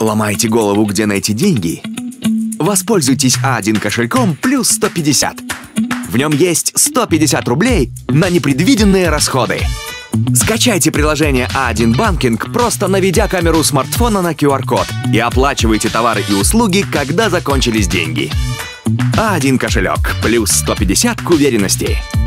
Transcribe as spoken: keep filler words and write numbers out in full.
Ломаете голову, где найти деньги? Воспользуйтесь а один кошельком плюс сто пятьдесят. В нем есть сто пятьдесят рублей на непредвиденные расходы. Скачайте приложение а один банкинг, просто наведя камеру смартфона на ку ар код, и оплачивайте товары и услуги, когда закончились деньги. а один кошелек плюс сто пятьдесят к уверенности.